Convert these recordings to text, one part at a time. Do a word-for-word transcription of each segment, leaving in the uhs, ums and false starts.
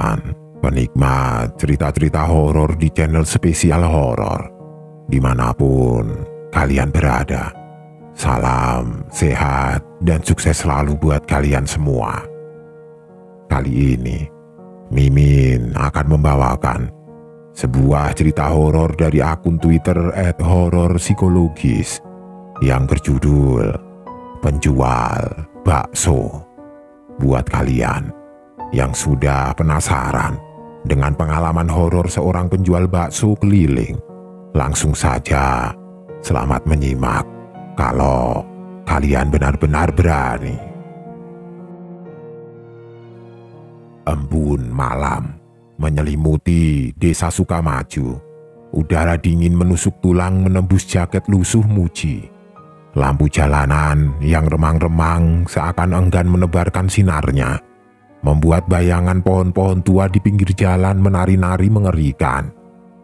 teman-teman penikmat cerita-cerita horor di channel spesial horor dimanapun kalian berada. Salam sehat dan sukses selalu buat kalian semua. Kali ini Mimin akan membawakan sebuah cerita horor dari akun Twitter et horor psikologis yang berjudul Penjual Bakso. Buat kalian yang sudah penasaran dengan pengalaman horor seorang penjual bakso keliling, langsung saja selamat menyimak kalau kalian benar-benar berani. Embun malam menyelimuti desa Sukamaju. Udara dingin menusuk tulang menembus jaket lusuh Muji. Lampu jalanan yang remang-remang seakan enggan menebarkan sinarnya, membuat bayangan pohon-pohon tua di pinggir jalan menari-nari mengerikan.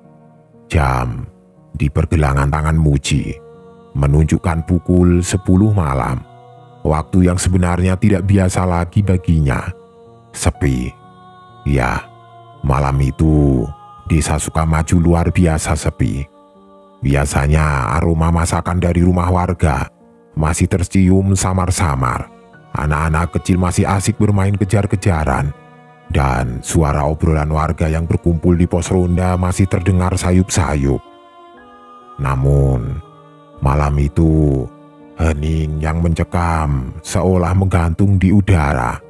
Jam di pergelangan tangan Muji menunjukkan pukul sepuluh malam, waktu yang sebenarnya tidak biasa lagi baginya. Sepi. Ya, malam itu desa Sukamaju luar biasa sepi. Biasanya aroma masakan dari rumah warga masih tercium samar-samar. Anak-anak kecil masih asik bermain kejar-kejaran. Dan suara obrolan warga yang berkumpul di pos ronda masih terdengar sayup-sayup. Namun, malam itu hening yang mencekam seolah menggantung di udara.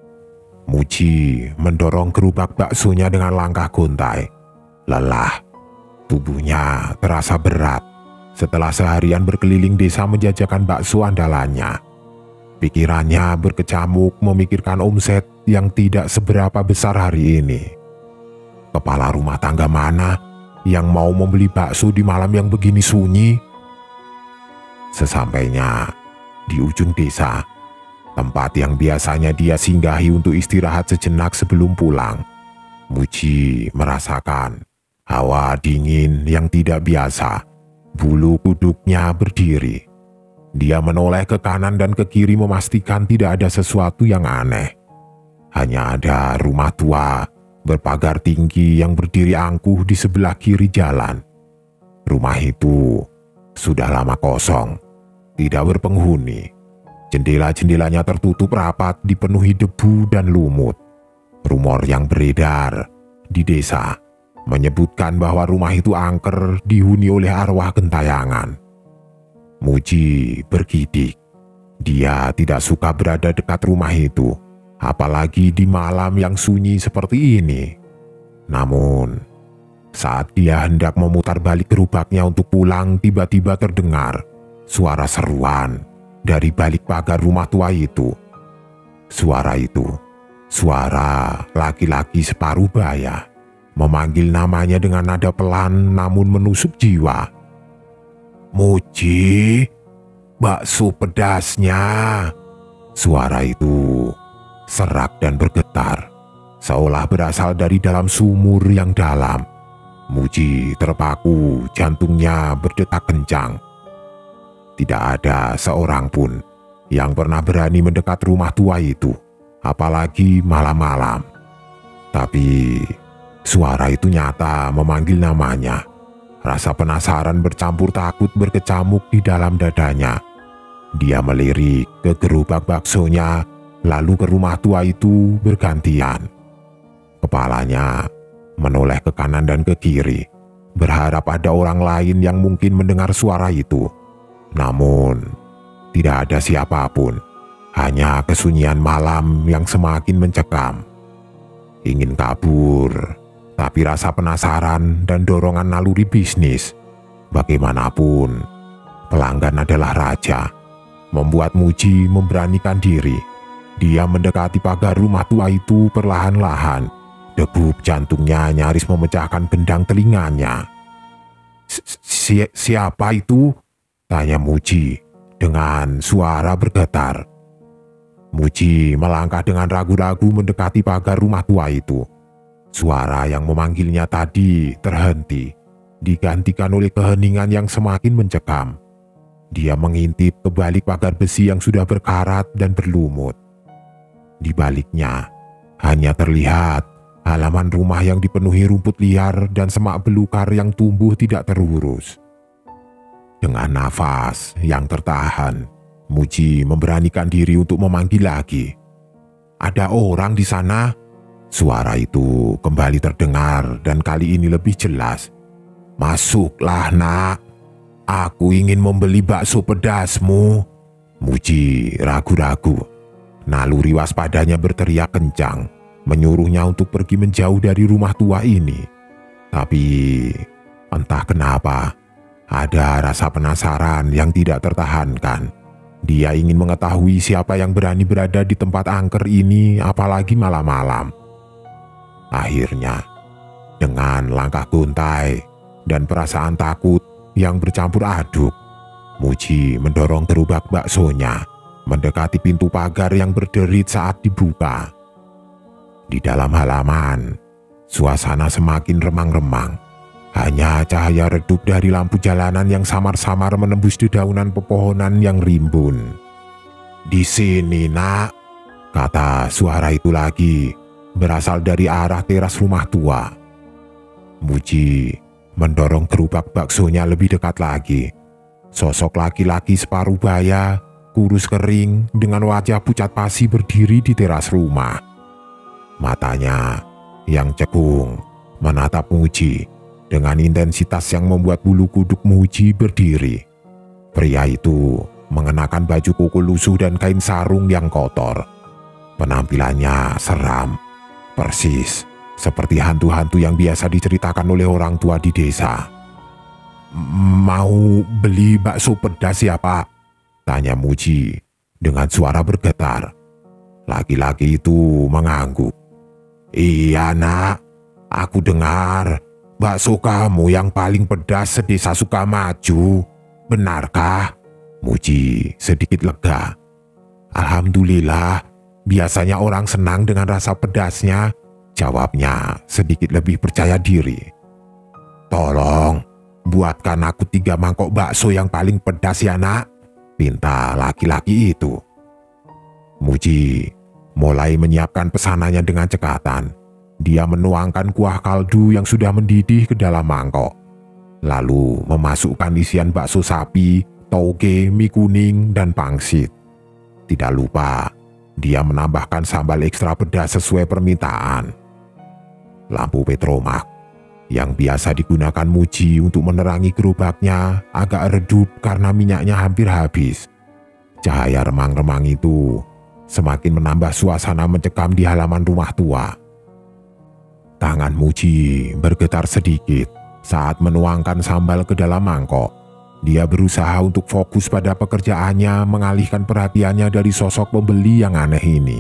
Muji mendorong gerobak baksonya dengan langkah gontai. Lelah. Tubuhnya terasa berat setelah seharian berkeliling desa menjajakan bakso andalannya. Pikirannya berkecamuk memikirkan omset yang tidak seberapa besar hari ini. Kepala rumah tangga mana yang mau membeli bakso di malam yang begini sunyi? Sesampainya di ujung desa, tempat yang biasanya dia singgahi untuk istirahat sejenak sebelum pulang, Muji merasakan hawa dingin yang tidak biasa. Bulu kuduknya berdiri. Dia menoleh ke kanan dan ke kiri memastikan tidak ada sesuatu yang aneh. Hanya ada rumah tua berpagar tinggi yang berdiri angkuh di sebelah kiri jalan. Rumah itu sudah lama kosong, tidak berpenghuni. Jendela-jendelanya tertutup rapat dipenuhi debu dan lumut. Rumor yang beredar di desa menyebutkan bahwa rumah itu angker dihuni oleh arwah gentayangan. Muji bergidik. Dia tidak suka berada dekat rumah itu, apalagi di malam yang sunyi seperti ini. Namun, saat dia hendak memutar balik gerobaknya untuk pulang, tiba-tiba terdengar suara seruan dari balik pagar rumah tua itu. Suara itu, suara laki-laki separuh baya, memanggil namanya dengan nada pelan namun menusuk jiwa. "Muji, bakso pedasnya." Suara itu serak dan bergetar, seolah berasal dari dalam sumur yang dalam. Muji terpaku, jantungnya berdetak kencang. Tidak ada seorang pun yang pernah berani mendekat rumah tua itu, apalagi malam-malam. Tapi suara itu nyata memanggil namanya. Rasa penasaran bercampur takut berkecamuk di dalam dadanya. Dia melirik ke gerobak baksonya, lalu ke rumah tua itu bergantian. Kepalanya menoleh ke kanan dan ke kiri, berharap ada orang lain yang mungkin mendengar suara itu. Namun, tidak ada siapapun, hanya kesunyian malam yang semakin mencekam. Ingin kabur, tapi rasa penasaran dan dorongan naluri bisnis, bagaimanapun pelanggan adalah raja, membuat Muji memberanikan diri. Dia mendekati pagar rumah tua itu perlahan-lahan. Degup jantungnya nyaris memecahkan gendang telinganya. Si "Siapa itu?" tanya Muji dengan suara bergetar. Muji melangkah dengan ragu-ragu mendekati pagar rumah tua itu. Suara yang memanggilnya tadi terhenti, digantikan oleh keheningan yang semakin mencekam. Dia mengintip ke balik pagar besi yang sudah berkarat dan berlumut. Di baliknya hanya terlihat halaman rumah yang dipenuhi rumput liar dan semak belukar yang tumbuh tidak terurus. Dengan nafas yang tertahan, Muji memberanikan diri untuk memanggil lagi. "Ada orang di sana?" Suara itu kembali terdengar dan kali ini lebih jelas. "Masuklah, nak. Aku ingin membeli bakso pedasmu." Muji ragu-ragu. Naluri waspadanya berteriak kencang, menyuruhnya untuk pergi menjauh dari rumah tua ini. Tapi entah kenapa, ada rasa penasaran yang tidak tertahankan. Dia ingin mengetahui siapa yang berani berada di tempat angker ini, apalagi malam-malam. Akhirnya, dengan langkah gontai dan perasaan takut yang bercampur aduk, Muji mendorong gerobak baksonya mendekati pintu pagar yang berderit saat dibuka. Di dalam halaman, suasana semakin remang-remang. Hanya cahaya redup dari lampu jalanan yang samar-samar menembus dedaunan pepohonan yang rimbun. "Di sini, nak," kata suara itu lagi, berasal dari arah teras rumah tua. Muji mendorong gerobak baksonya lebih dekat lagi. Sosok laki-laki separuh baya, kurus kering, dengan wajah pucat pasi berdiri di teras rumah. Matanya yang cekung menatap Muji dengan intensitas yang membuat bulu kuduk Muji berdiri. Pria itu mengenakan baju kuku lusuh dan kain sarung yang kotor. Penampilannya seram, persis seperti hantu-hantu yang biasa diceritakan oleh orang tua di desa. "Mau beli bakso pedas ya, Pak?" tanya Muji dengan suara bergetar. Laki-laki itu mengangguk. "Iya, nak. Aku dengar bakso kamu yang paling pedas sedesa Sukamaju. Benarkah?" Muji sedikit lega. "Alhamdulillah, biasanya orang senang dengan rasa pedasnya," jawabnya sedikit lebih percaya diri. "Tolong, buatkan aku tiga mangkok bakso yang paling pedas ya, nak," pinta laki-laki itu. Muji mulai menyiapkan pesanannya dengan cekatan. Dia menuangkan kuah kaldu yang sudah mendidih ke dalam mangkok, lalu memasukkan isian bakso sapi, toge, mie kuning, dan pangsit. Tidak lupa, dia menambahkan sambal ekstra pedas sesuai permintaan. Lampu petromak yang biasa digunakan Muji untuk menerangi gerobaknya agak redup karena minyaknya hampir habis. Cahaya remang-remang itu semakin menambah suasana mencekam di halaman rumah tua. Tangan Muji bergetar sedikit saat menuangkan sambal ke dalam mangkok. Dia berusaha untuk fokus pada pekerjaannya, mengalihkan perhatiannya dari sosok pembeli yang aneh ini.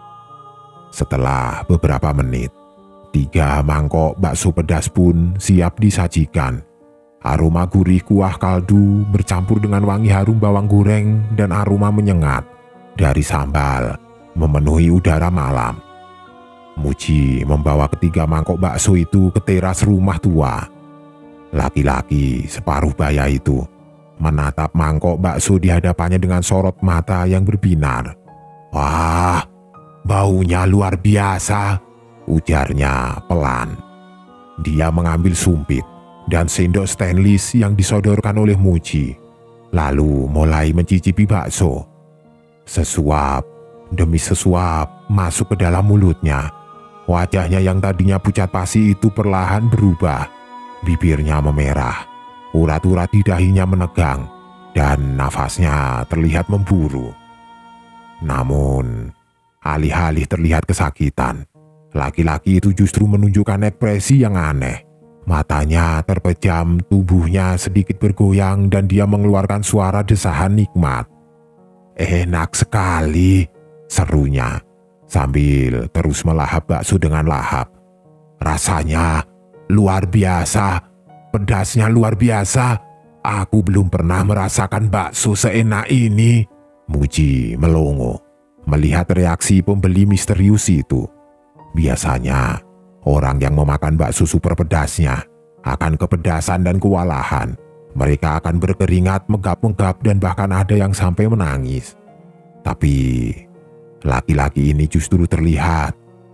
Setelah beberapa menit, tiga mangkok bakso pedas pun siap disajikan. Aroma gurih kuah kaldu bercampur dengan wangi harum bawang goreng dan aroma menyengat dari sambal memenuhi udara malam. Muji membawa ketiga mangkok bakso itu ke teras rumah tua. Laki-laki separuh baya itu menatap mangkok bakso di hadapannya dengan sorot mata yang berbinar. "Wah, baunya luar biasa," ujarnya pelan. Dia mengambil sumpit dan sendok stainless yang disodorkan oleh Muji, lalu mulai mencicipi bakso. Sesuap demi sesuap masuk ke dalam mulutnya. Wajahnya yang tadinya pucat pasi itu perlahan berubah. Bibirnya memerah, urat-urat di dahinya menegang, dan nafasnya terlihat memburu. Namun, alih-alih terlihat kesakitan, laki-laki itu justru menunjukkan ekspresi yang aneh. Matanya terpejam, tubuhnya sedikit bergoyang, dan dia mengeluarkan suara desahan nikmat. "Enak sekali," serunya, sambil terus melahap bakso dengan lahap. "Rasanya luar biasa, pedasnya luar biasa. Aku belum pernah merasakan bakso seenak ini." Muji melongo melihat reaksi pembeli misterius itu. Biasanya, orang yang memakan bakso super pedasnya akan kepedasan dan kewalahan. Mereka akan berkeringat, menggap-menggap, dan bahkan ada yang sampai menangis. Tapi laki-laki ini justru terlihat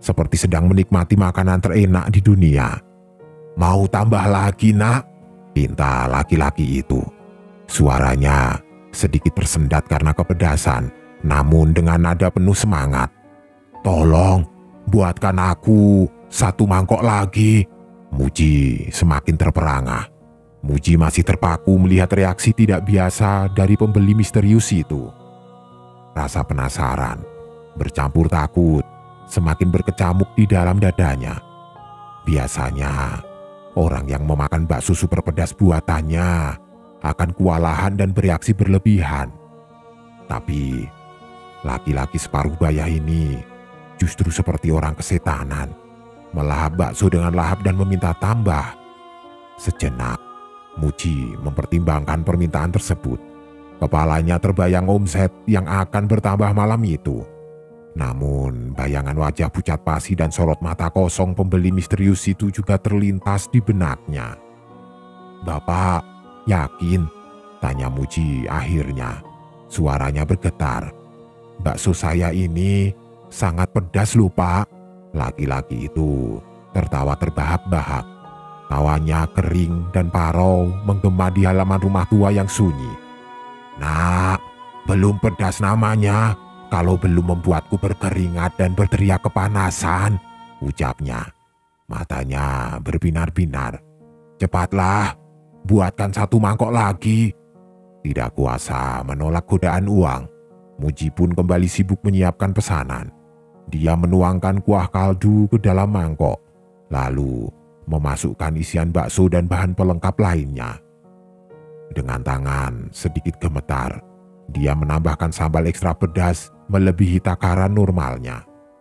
seperti sedang menikmati makanan terenak di dunia. "Mau tambah lagi, Nak?" pinta laki-laki itu. Suaranya sedikit tersendat karena kepedasan, namun dengan nada penuh semangat. "Tolong, buatkan aku satu mangkok lagi." Muji semakin terperangah. Muji masih terpaku melihat reaksi tidak biasa dari pembeli misterius itu. Rasa penasaran bercampur takut semakin berkecamuk di dalam dadanya. Biasanya orang yang memakan bakso super pedas buatannya akan kewalahan dan bereaksi berlebihan. Tapi laki-laki separuh baya ini justru seperti orang kesetanan, melahap bakso dengan lahap dan meminta tambah. Sejenak Muji mempertimbangkan permintaan tersebut. Kepalanya terbayang omset yang akan bertambah malam itu. Namun bayangan wajah pucat pasi dan sorot mata kosong pembeli misterius itu juga terlintas di benaknya. "Bapak yakin?" tanya Muji akhirnya. Suaranya bergetar. "Bakso saya ini sangat pedas lho, Pak." Laki-laki itu tertawa terbahak-bahak. Tawanya kering dan parau menggema di halaman rumah tua yang sunyi. "Nak, belum pedas namanya kalau belum membuatku berkeringat dan berteriak kepanasan," ucapnya. Matanya berbinar-binar. "Cepatlah, buatkan satu mangkok lagi." Tidak kuasa menolak godaan uang, Muji pun kembali sibuk menyiapkan pesanan. Dia menuangkan kuah kaldu ke dalam mangkok, lalu memasukkan isian bakso dan bahan pelengkap lainnya. Dengan tangan sedikit gemetar, dia menambahkan sambal ekstra pedas melebihi takaran normalnya.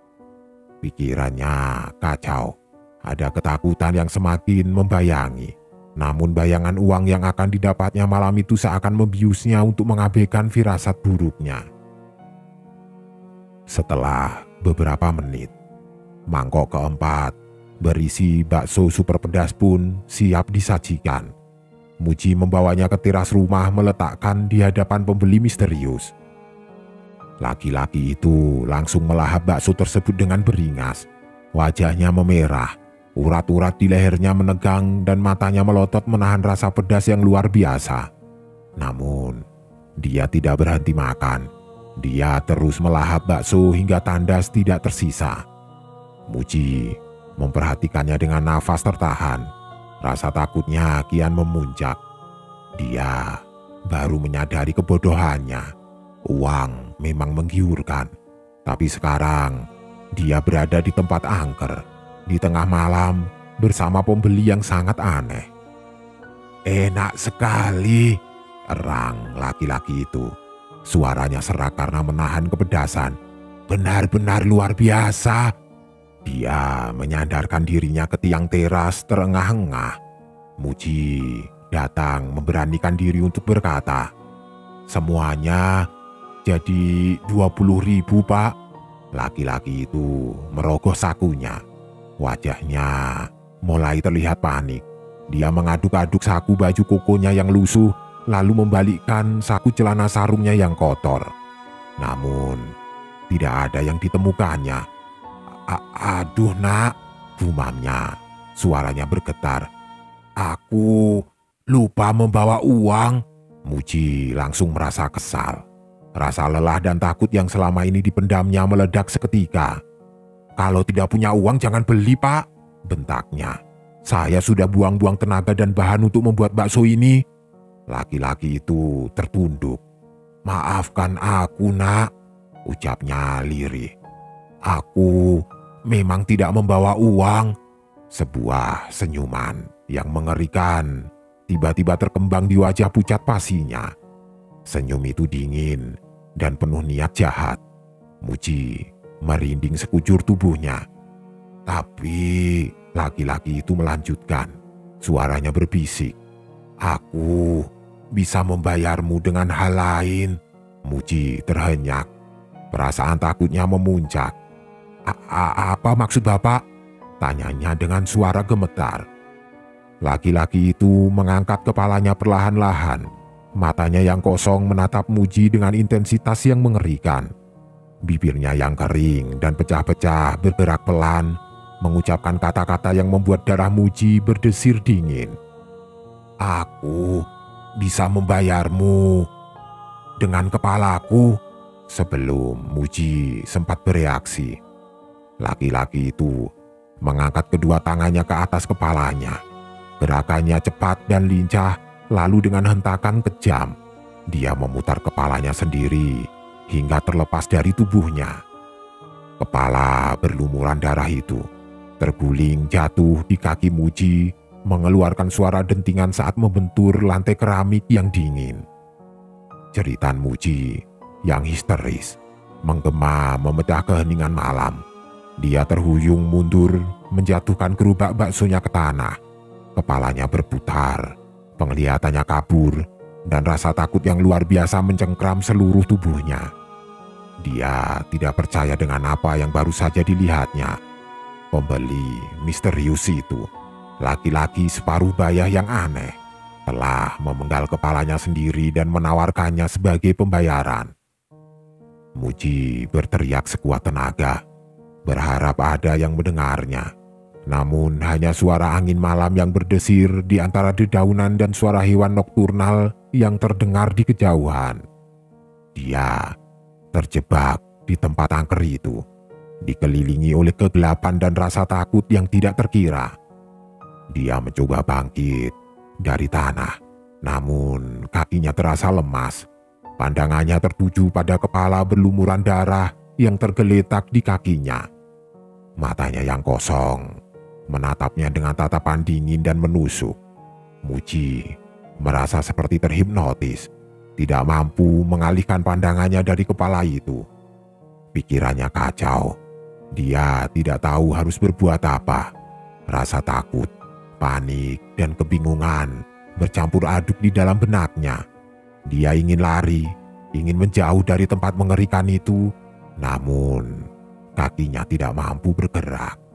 Pikirannya kacau, ada ketakutan yang semakin membayangi. Namun bayangan uang yang akan didapatnya malam itu seakan membiusnya untuk mengabaikan firasat buruknya. Setelah beberapa menit, mangkok keempat berisi bakso super pedas pun siap disajikan. Muji membawanya ke teras rumah meletakkan di hadapan pembeli misterius. Laki-laki itu langsung melahap bakso tersebut dengan beringas. Wajahnya memerah, urat-urat di lehernya menegang dan matanya melotot menahan rasa pedas yang luar biasa. Namun, dia tidak berhenti makan. Dia terus melahap bakso hingga tandas tidak tersisa. Muji memperhatikannya dengan nafas tertahan. Rasa takutnya kian memuncak. Dia baru menyadari kebodohannya. Uang memang menggiurkan, tapi sekarang dia berada di tempat angker, di tengah malam bersama pembeli yang sangat aneh. "Enak sekali," erang laki-laki itu. Suaranya serak karena menahan kepedasan. "Benar-benar luar biasa." Dia menyandarkan dirinya ke tiang teras terengah-engah. Muji datang memberanikan diri untuk berkata, "Semuanya jadi dua puluh ribu, Pak." Laki-laki itu merogoh sakunya. Wajahnya mulai terlihat panik. Dia mengaduk-aduk saku baju kokonya yang lusuh, lalu membalikkan saku celana sarungnya yang kotor. Namun, tidak ada yang ditemukannya. A "Aduh, Nak," gumamnya. Suaranya bergetar. "Aku lupa membawa uang." Muji langsung merasa kesal. Rasa lelah dan takut yang selama ini dipendamnya meledak seketika. "Kalau tidak punya uang jangan beli, Pak," bentaknya. "Saya sudah buang-buang tenaga dan bahan untuk membuat bakso ini." Laki-laki itu tertunduk. "Maafkan aku, Nak," ucapnya lirih. "Aku memang tidak membawa uang." Sebuah senyuman yang mengerikan tiba-tiba terkembang di wajah pucat pasinya. Senyum itu dingin dan penuh niat jahat. Muji merinding sekujur tubuhnya. "Tapi," laki-laki itu melanjutkan. Suaranya berbisik, "aku bisa membayarmu dengan hal lain." Muji terhenyak. Perasaan takutnya memuncak. A "Apa maksud Bapak?" tanyanya dengan suara gemetar. Laki-laki itu mengangkat kepalanya perlahan-lahan. Matanya yang kosong menatap Muji dengan intensitas yang mengerikan. Bibirnya yang kering dan pecah-pecah bergerak pelan, mengucapkan kata-kata yang membuat darah Muji berdesir dingin. "Aku bisa membayarmu dengan kepalaku." Sebelum Muji sempat bereaksi, laki-laki itu mengangkat kedua tangannya ke atas kepalanya. Gerakannya cepat dan lincah, lalu dengan hentakan kejam, dia memutar kepalanya sendiri hingga terlepas dari tubuhnya. Kepala berlumuran darah itu terguling jatuh di kaki Muji, mengeluarkan suara dentingan saat membentur lantai keramik yang dingin. Jeritan Muji yang histeris menggema memecah keheningan malam. Dia terhuyung mundur, menjatuhkan gerobak baksonya ke tanah. Kepalanya berputar, penglihatannya kabur, dan rasa takut yang luar biasa mencengkram seluruh tubuhnya. Dia tidak percaya dengan apa yang baru saja dilihatnya. Pembeli misterius itu, laki-laki separuh bayah yang aneh, telah memenggal kepalanya sendiri dan menawarkannya sebagai pembayaran. Muji berteriak sekuat tenaga, berharap ada yang mendengarnya. Namun hanya suara angin malam yang berdesir di antara dedaunan dan suara hewan nokturnal yang terdengar di kejauhan. Dia terjebak di tempat angker itu, dikelilingi oleh kegelapan dan rasa takut yang tidak terkira. Dia mencoba bangkit dari tanah, namun kakinya terasa lemas. Pandangannya tertuju pada kepala berlumuran darah yang tergeletak di kakinya. Matanya yang kosong menatapnya dengan tatapan dingin dan menusuk. Muji merasa seperti terhipnotis, tidak mampu mengalihkan pandangannya dari kepala itu. Pikirannya kacau. Dia tidak tahu harus berbuat apa. Rasa takut, panik, dan kebingungan bercampur aduk di dalam benaknya. Dia ingin lari, ingin menjauh dari tempat mengerikan itu, namun kakinya tidak mampu bergerak.